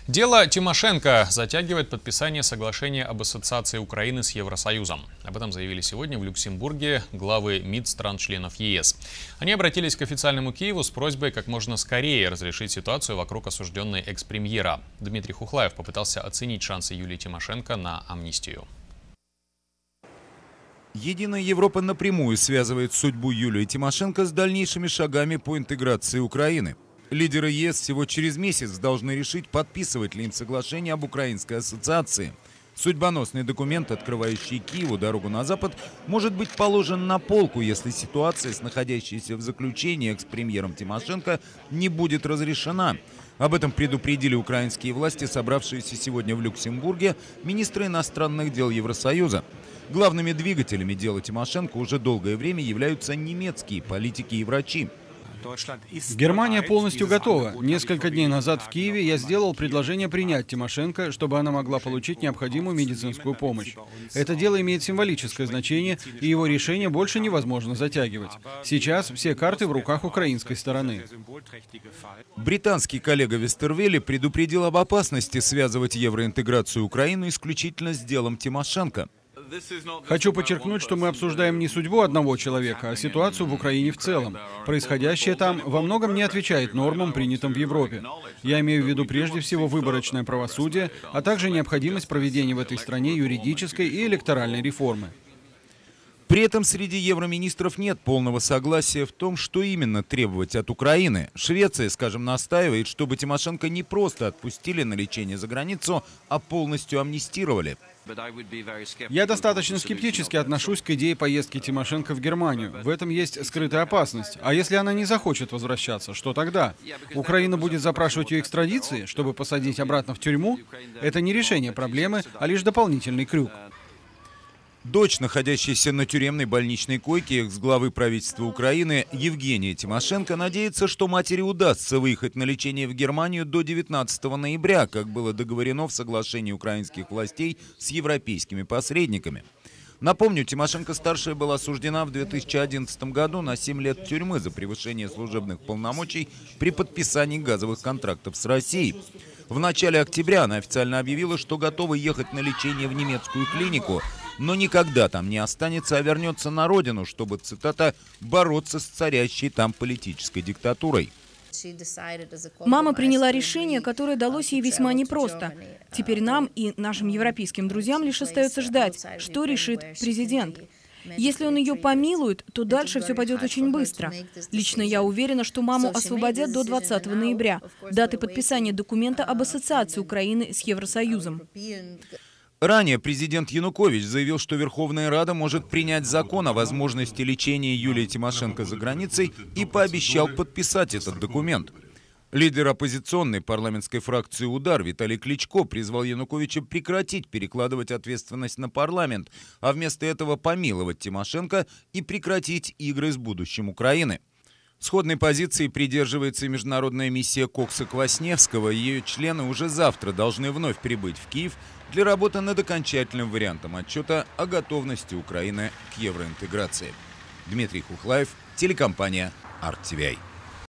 Дело Тимошенко затягивает подписание соглашения об ассоциации Украины с Евросоюзом. Об этом заявили сегодня в Люксембурге главы МИД стран-членов ЕС. Они обратились к официальному Киеву с просьбой как можно скорее разрешить ситуацию вокруг осужденной экс-премьера. Дмитрий Хухлаев попытался оценить шансы Юлии Тимошенко на амнистию. Единая Европа напрямую связывает судьбу Юлии Тимошенко с дальнейшими шагами по интеграции Украины. Лидеры ЕС всего через месяц должны решить, подписывать ли им соглашение об украинской ассоциации. Судьбоносный документ, открывающий Киеву дорогу на Запад, может быть положен на полку, если ситуация с находящейся в заключении экс-премьером Тимошенко не будет разрешена. Об этом предупредили украинские власти, собравшиеся сегодня в Люксембурге министры иностранных дел Евросоюза. Главными двигателями дела Тимошенко уже долгое время являются немецкие политики и врачи. Германия полностью готова. Несколько дней назад в Киеве я сделал предложение принять Тимошенко, чтобы она могла получить необходимую медицинскую помощь. Это дело имеет символическое значение, и его решение больше невозможно затягивать. Сейчас все карты в руках украинской стороны. Британский коллега Вестервелли предупредил об опасности связывать евроинтеграцию Украины исключительно с делом Тимошенко. Хочу подчеркнуть, что мы обсуждаем не судьбу одного человека, а ситуацию в Украине в целом. Происходящее там во многом не отвечает нормам, принятым в Европе. Я имею в виду прежде всего выборочное правосудие, а также необходимость проведения в этой стране юридической и электоральной реформы. При этом среди евроминистров нет полного согласия в том, что именно требовать от Украины. Швеция, скажем, настаивает, чтобы Тимошенко не просто отпустили на лечение за границу, а полностью амнистировали. Я достаточно скептически отношусь к идее поездки Тимошенко в Германию. В этом есть скрытая опасность. А если она не захочет возвращаться, что тогда? Украина будет запрашивать ее экстрадиции, чтобы посадить обратно в тюрьму? Это не решение проблемы, а лишь дополнительный крюк. Дочь, находящаяся на тюремной больничной койке экс-главы правительства Украины Евгения Тимошенко, надеется, что матери удастся выехать на лечение в Германию до 19 ноября, как было договорено в соглашении украинских властей с европейскими посредниками. Напомню, Тимошенко-старшая была осуждена в 2011 году на 7 лет тюрьмы за превышение служебных полномочий при подписании газовых контрактов с Россией. В начале октября она официально объявила, что готова ехать на лечение в немецкую клинику, но никогда там не останется, а вернется на родину, чтобы, цитата, «бороться с царящей там политической диктатурой». Мама приняла решение, которое далось ей весьма непросто. Теперь нам и нашим европейским друзьям лишь остается ждать, что решит президент. Если он ее помилует, то дальше все пойдет очень быстро. Лично я уверена, что маму освободят до 20 ноября, даты подписания документа об ассоциации Украины с Евросоюзом. Ранее президент Янукович заявил, что Верховная Рада может принять закон о возможности лечения Юлии Тимошенко за границей и пообещал подписать этот документ. Лидер оппозиционной парламентской фракции «Удар» Виталий Кличко призвал Януковича прекратить перекладывать ответственность на парламент, а вместо этого помиловать Тимошенко и прекратить игры с будущим Украины. Сходной позиции придерживается и международная миссия Кокса-Квасневского. Ее члены уже завтра должны вновь прибыть в Киев для работы над окончательным вариантом отчета о готовности Украины к евроинтеграции. Дмитрий Хухлаев, телекомпания RTVI.